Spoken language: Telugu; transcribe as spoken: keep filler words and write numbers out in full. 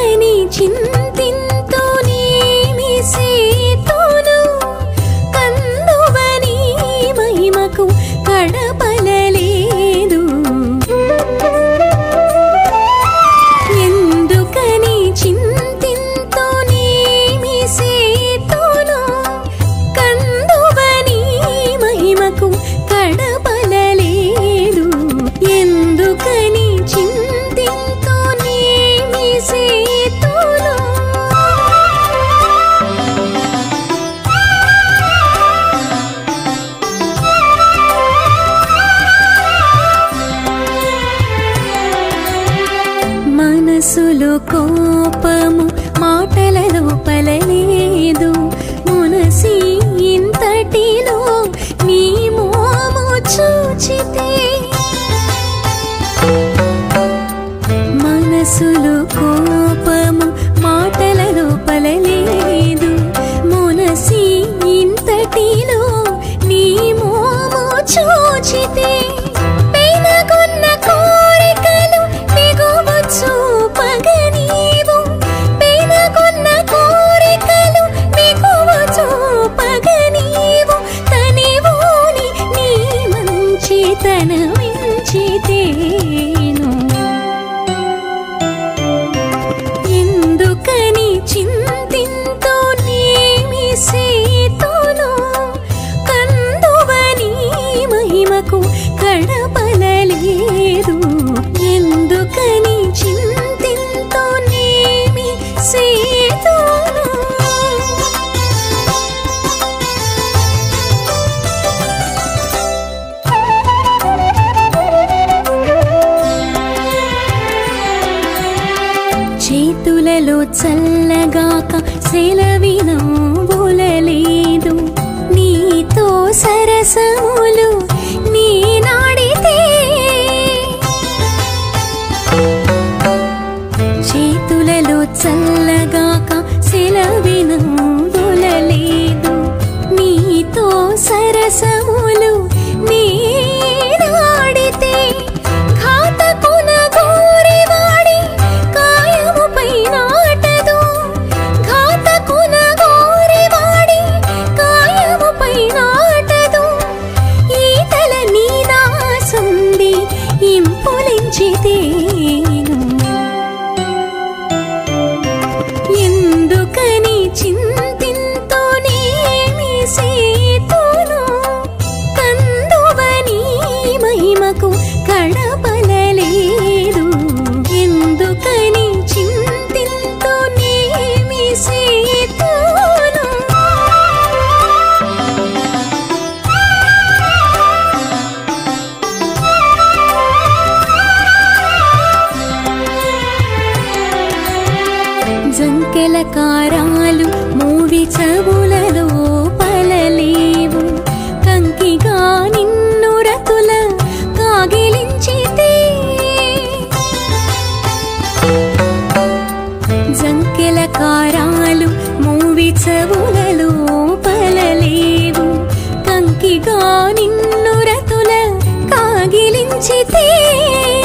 ఎందుకని చింతింతునేమి సేతును కందువని మహిమకు కడపలలేదు ఎందుకని చింతింతునేమి సేతును కందువని మహిమకు కడపలలేదు ఎందుకని చింతింతునేమి సేతును మనసులో కోపము మాటలలో పలలేదు మునసి ఇంతటిలో నీ మోము చూచితే మనసులో కోపము మాటలలో పలలేదు మునసి ఇంతటిలో నీ మోము చూచితే పెనగొన్న కోరికలు బిగువు చూపగనీవు పెనగొన్న కోరికలు బిగువు చూపగనీవు తనివోని నీ మంచితనమించితేను ఎందుకని చింతింతునేమి సేతును కందువని మహిమకు కడపలలేదు ఎందుకని చింతింతునేమి సేతును చేతులలో చల్లగాక సెలవినబులలేదు నీతో సరసములు నీ నాడితే చేతులలో చల్లగాక సెలవినబులలేదు నీతో సరసములు నీ నాడితే ఘాతకున గోరివాడి కాయముపై నాటదు ఘాతకున గోరివాడి కాయముపై నాటదు ఈతల నీ నాసుంది ఇంపులించితేను ఎందుకని చింతింతునేమి సేతును కందువని మహిమకు కడపలలేదు ఎందుకని చింతింతునేమి సేతును జంకెల కారాలు మూవి చెవులలో పలలేవు కంకిగా నిన్ను రతుల కాగిలించితే జంకెల కారాలు మూవి చెవులలో పలలేవు కంకిగా నిన్ను రతుల కాగిలించితే